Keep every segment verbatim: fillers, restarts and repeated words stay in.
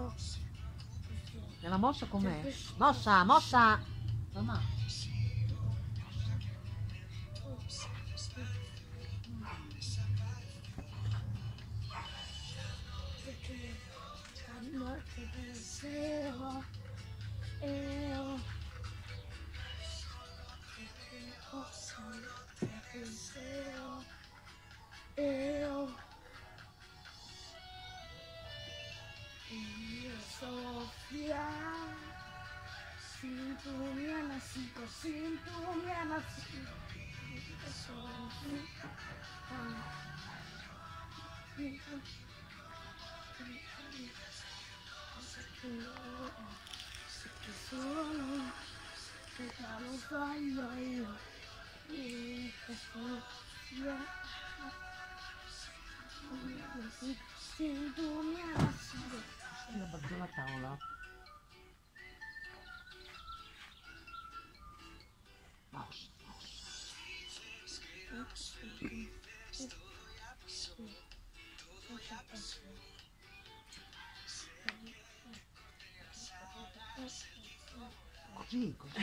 E la mossa com'è? Mossa, mossa! Mamma. Notte pensiero, io pensiero, io io Sofia, sinto minha nascita, sinto minha nascita, Sofia. Che sono, che lo sbaglio io, e che Sofia, sento mia nascita. La batto la tavola. Mossa, così, così.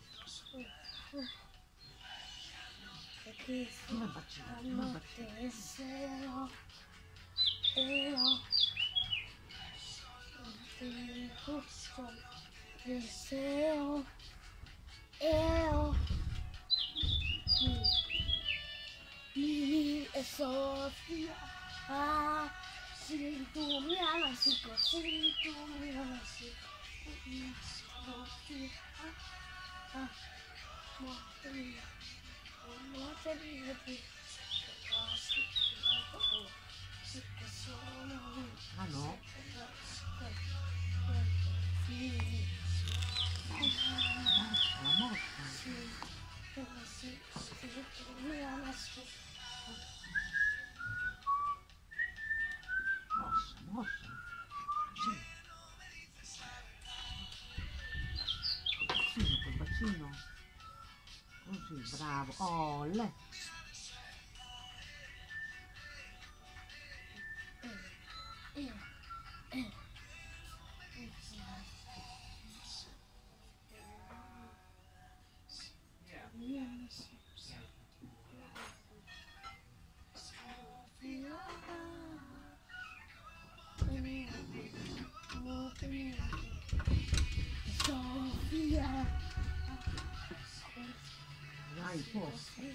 Perché Come bacino, come bacino. notte sera, io gusto deseo, io mi e Sofia, ah, sinto minha nascita, sinto minha nascita, Sofia, ah, morte mia, morte mia, che sono. Ah no? Sì, Mossa, la mossa. sì, sì, sì, mia nascita. Mossa, mossa. Sì. Col bacino, col bacino. Così, bravo. Oh, le. Eh, eh. Mia nascita. Sofia, Dai, forza.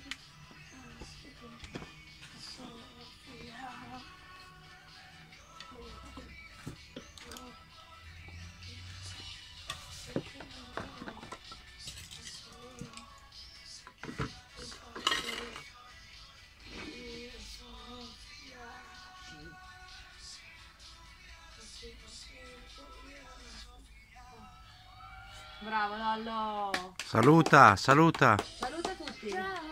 Sofia, Bravo Lollo. Saluta, saluta. Saluta tutti. Ciao.